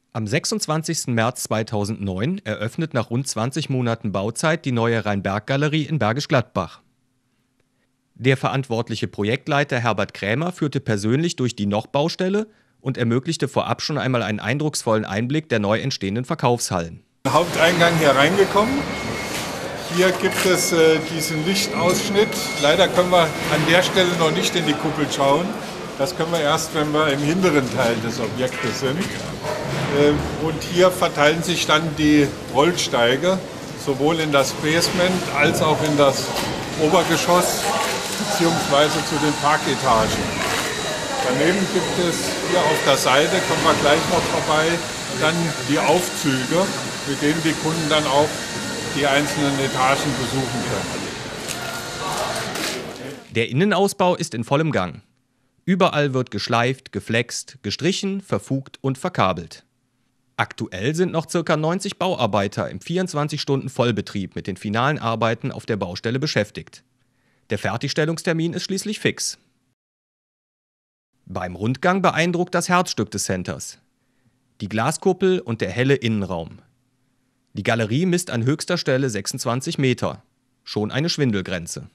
Am 26. März 2009 eröffnet nach rund 20 Monaten Bauzeit die neue Rheinberg-Galerie in Bergisch Gladbach. Der verantwortliche Projektleiter Herbert Krämer führte persönlich durch die Noch-Baustelle und ermöglichte vorab schon einmal einen eindrucksvollen Einblick der neu entstehenden Verkaufshallen. Haupteingang hier reingekommen. Hier gibt es diesen Lichtausschnitt. Leider können wir an der Stelle noch nicht in die Kuppel schauen. Das können wir erst, wenn wir im hinteren Teil des Objektes sind. Und hier verteilen sich dann die Rollsteige sowohl in das Basement als auch in das Obergeschoss bzw. zu den Parketagen. Daneben gibt es hier auf der Seite, kommen wir gleich noch vorbei, dann die Aufzüge, mit denen die Kunden dann auch die einzelnen Etagen besuchen können. Der Innenausbau ist in vollem Gang. Überall wird geschleift, geflext, gestrichen, verfugt und verkabelt. Aktuell sind noch ca. 90 Bauarbeiter im 24-Stunden-Vollbetrieb mit den finalen Arbeiten auf der Baustelle beschäftigt. Der Fertigstellungstermin ist schließlich fix. Beim Rundgang beeindruckt das Herzstück des Centers: die Glaskuppel und der helle Innenraum. Die Galerie misst an höchster Stelle 26 Meter. Schon eine Schwindelgrenze.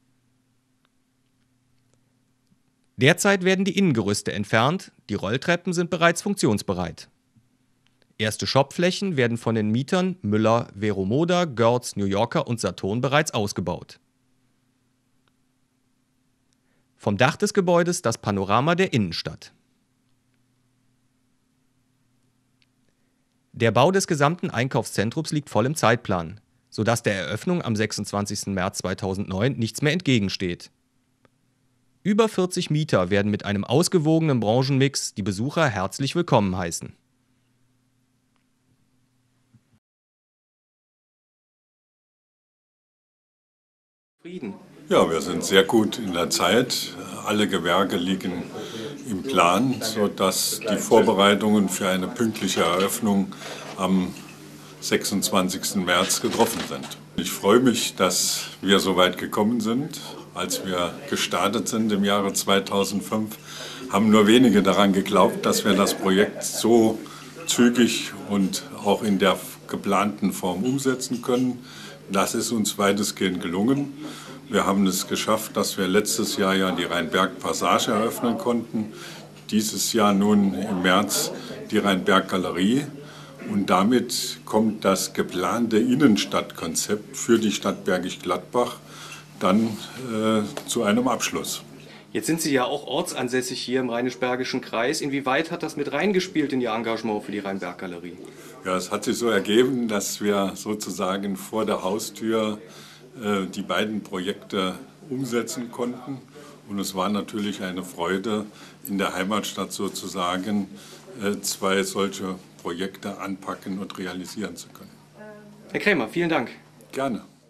Derzeit werden die Innengerüste entfernt, die Rolltreppen sind bereits funktionsbereit. Erste Shopflächen werden von den Mietern Müller, Veromoda, Görz, New Yorker und Saturn bereits ausgebaut. Vom Dach des Gebäudes das Panorama der Innenstadt. Der Bau des gesamten Einkaufszentrums liegt voll im Zeitplan, sodass der Eröffnung am 26. März 2009 nichts mehr entgegensteht. Über 40 Mieter werden mit einem ausgewogenen Branchenmix die Besucher herzlich willkommen heißen. Ja, wir sind sehr gut in der Zeit. Alle Gewerke liegen im Plan, sodass die Vorbereitungen für eine pünktliche Eröffnung am 26. März getroffen sind. Ich freue mich, dass wir so weit gekommen sind. Als wir gestartet sind im Jahre 2005, haben nur wenige daran geglaubt, dass wir das Projekt so zügig und auch in der geplanten Form umsetzen können. Das ist uns weitestgehend gelungen. Wir haben es geschafft, dass wir letztes Jahr ja die Rheinberg-Passage eröffnen konnten. Dieses Jahr nun im März die Rheinberg-Galerie. Und damit kommt das geplante Innenstadtkonzept für die Stadt Bergisch Gladbach dann zu einem Abschluss. Jetzt sind Sie ja auch ortsansässig hier im Rheinisch-Bergischen Kreis. Inwieweit hat das mit reingespielt in Ihr Engagement für die Rheinberg-Galerie? Ja, es hat sich so ergeben, dass wir sozusagen vor der Haustür die beiden Projekte umsetzen konnten. Und es war natürlich eine Freude, in der Heimatstadt sozusagen zwei solche Projekte anpacken und realisieren zu können. Herr Krämer, vielen Dank. Gerne.